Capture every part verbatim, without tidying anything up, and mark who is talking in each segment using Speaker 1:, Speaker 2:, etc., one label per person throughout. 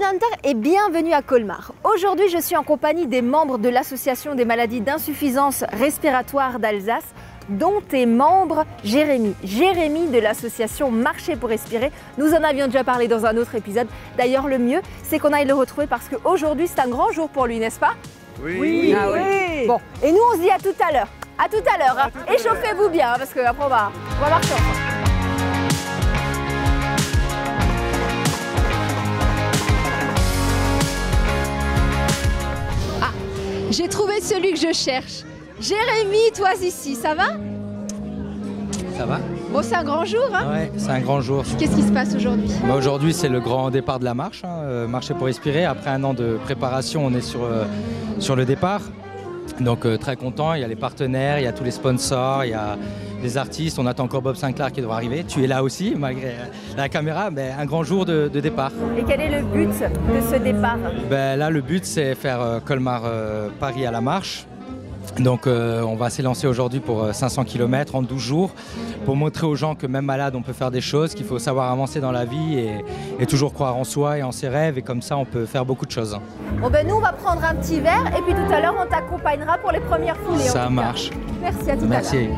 Speaker 1: Hunter et bienvenue à Colmar. Aujourd'hui, je suis en compagnie des membres de l'association des maladies d'insuffisance respiratoire d'Alsace, dont est membre Jérémy. Jérémy de l'association Marcher pour respirer. Nous en avions déjà parlé dans un autre épisode. D'ailleurs, le mieux, c'est qu'on aille le retrouver parce qu'aujourd'hui, c'est un grand jour pour lui, n'est-ce pas?
Speaker 2: Oui.
Speaker 1: Oui. Ah oui. Bon, et nous, on se dit à tout à l'heure. À tout à l'heure. Échauffez-vous bien, hein, parce qu'après, on va, on va marcher ensemble. J'ai trouvé celui que je cherche. Jérémy, toi ici, ça va?
Speaker 3: Ça va?
Speaker 1: Bon, c'est un grand jour, hein?
Speaker 3: Ouais, c'est un grand jour.
Speaker 1: Qu'est-ce qui se passe aujourd'hui?
Speaker 3: Bah, aujourd'hui, c'est le grand départ de la marche, hein, euh, Marcher pour respirer. Après un an de préparation, on est sur, euh, sur le départ. Donc euh, très content, il y a les partenaires, il y a tous les sponsors, il y a les artistes. On attend encore Bob Sinclair qui devra arriver. Tu es là aussi, malgré la caméra, mais un grand jour de, de départ.
Speaker 1: Et quel est le but de ce départ?
Speaker 3: Ben, là, le but, c'est faire euh, Colmar-Paris euh, à la marche. Donc euh, on va s'élancer aujourd'hui pour cinq cents kilomètres en douze jours pour montrer aux gens que même malade on peut faire des choses, qu'il faut savoir avancer dans la vie et, et toujours croire en soi et en ses rêves, et comme ça on peut faire beaucoup de choses.
Speaker 1: Bon ben nous on va prendre un petit verre et puis tout à l'heure on t'accompagnera pour les premières foulées.
Speaker 3: Ça marche.
Speaker 1: Merci, à tout
Speaker 3: Merci.
Speaker 1: à l'heure.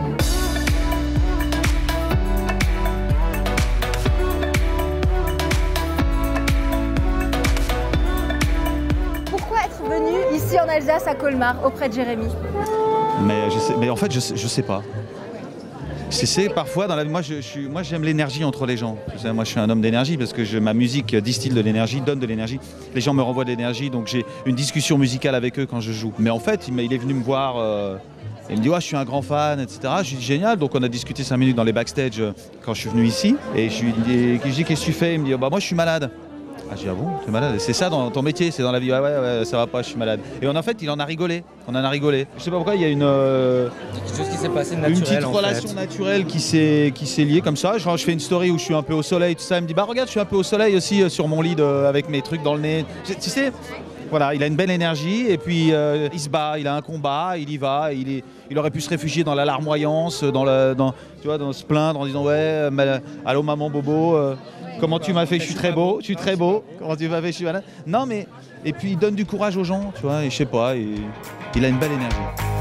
Speaker 1: Ici en Alsace, à Colmar, auprès de Jérémy.
Speaker 2: Mais, je sais, mais en fait, je sais, je sais pas. C'est parfois dans la moi je, je moi j'aime l'énergie entre les gens. Moi je suis un homme d'énergie parce que je, ma musique distille de l'énergie, donne de l'énergie. Les gens me renvoient de l'énergie, donc j'ai une discussion musicale avec eux quand je joue. Mais en fait, il, il est venu me voir, euh, il me dit ouais, je suis un grand fan, et cetera. Je lui dis génial, donc on a discuté cinq minutes dans les backstage quand je suis venu ici. Et je lui dis qu'est-ce que tu fais? Il me dit bah moi je suis malade. Ah, j'ai dit, ah bon, tu es malade? C'est ça dans ton métier, c'est dans la vie. Ouais, ouais, ouais, ça va pas, je suis malade. Et en fait, il en a rigolé. On en a rigolé. Je sais pas pourquoi, il y a une. Euh,
Speaker 3: quelque chose qui s'est passé de naturel.
Speaker 2: Une petite
Speaker 3: en
Speaker 2: relation
Speaker 3: fait.
Speaker 2: naturelle qui s'est qui s'est liée comme ça. Genre, je fais une story où je suis un peu au soleil, tout ça. Il me dit, bah regarde, je suis un peu au soleil aussi euh, sur mon lit de, avec mes trucs dans le nez. Tu sais, voilà, il a une belle énergie et puis euh, il se bat, il a un combat, il y va. Il, est, il aurait pu se réfugier dans la larmoyance, dans, le, dans, tu vois, dans se plaindre en disant, ouais, mais, allô maman bobo. Euh, Comment tu m'as fait, je suis très beau, je suis très beau. Comment tu m'as fait, je suis malade. Non mais, et puis il donne du courage aux gens, tu vois, et je sais pas, et, il a une belle énergie.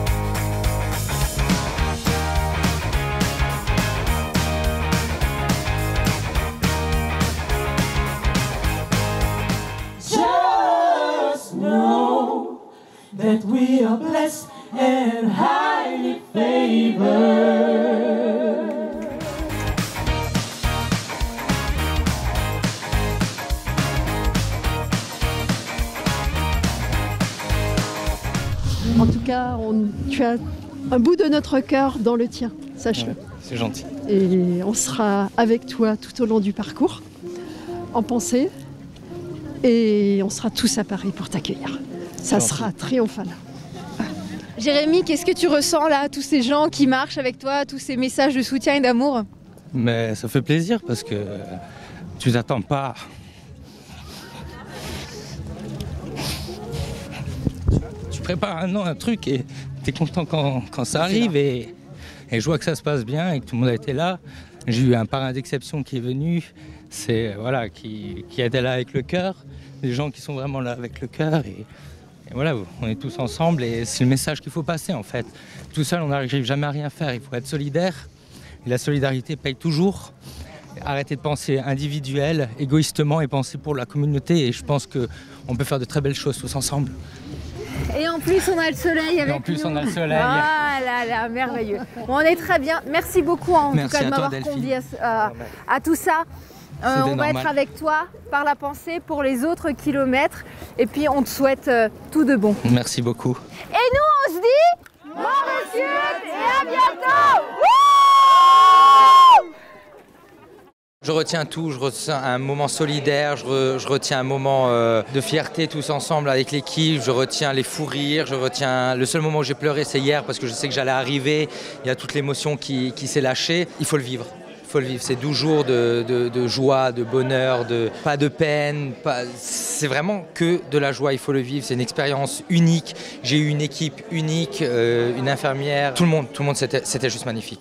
Speaker 4: Just know that we are blessed and highly favored.
Speaker 5: En tout cas, on, tu as un bout de notre cœur dans le tien, sache-le.
Speaker 3: Ouais, c'est gentil.
Speaker 5: Et on sera avec toi tout au long du parcours, en pensée, et on sera tous à Paris pour t'accueillir. Ça
Speaker 3: gentil.
Speaker 5: Sera triomphal.
Speaker 1: Jérémy, qu'est-ce que tu ressens là, tous ces gens qui marchent avec toi, tous ces messages de soutien et d'amour?
Speaker 3: Mais ça fait plaisir parce que tu t'attends pas. Prépare un an un truc et tu es content quand, quand ça arrive, et, et je vois que ça se passe bien et que tout le monde a été là. J'ai eu un parrain d'exception qui est venu, c'est voilà, qui, qui était là avec le cœur, des gens qui sont vraiment là avec le cœur, et, et voilà, on est tous ensemble et c'est le message qu'il faut passer en fait. Tout seul on n'arrive jamais à rien faire, il faut être solidaire et la solidarité paye toujours. Arrêter de penser individuel, égoïstement, et penser pour la communauté, et je pense qu'on peut faire de très belles choses tous ensemble.
Speaker 1: Et en plus, on a le soleil avec nous.
Speaker 3: Et en plus, nous. on a le soleil.
Speaker 1: Ah là là, merveilleux. Bon, on est très bien. Merci beaucoup en
Speaker 3: Merci
Speaker 1: tout cas de m'avoir convié à, à, à tout ça. Euh, on va être avec toi par la pensée pour les autres kilomètres. Et puis, on te souhaite euh, tout de bon.
Speaker 3: Merci beaucoup.
Speaker 1: Et nous, on se dit bon monsieur et à bientôt. Wouh!
Speaker 3: Je retiens tout, je retiens un moment solidaire, je, re, je retiens un moment euh, de fierté tous ensemble avec l'équipe, je retiens les fous rires, je retiens... Le seul moment où j'ai pleuré, c'est hier parce que je sais que j'allais arriver, il y a toute l'émotion qui, qui s'est lâchée. Il faut le vivre, il faut le vivre. C'est douze jours de, de, de joie, de bonheur, de, pas de peine, pas... c'est vraiment que de la joie, il faut le vivre. C'est une expérience unique, j'ai eu une équipe unique, euh, une infirmière, tout le monde, tout le monde, c'était juste magnifique.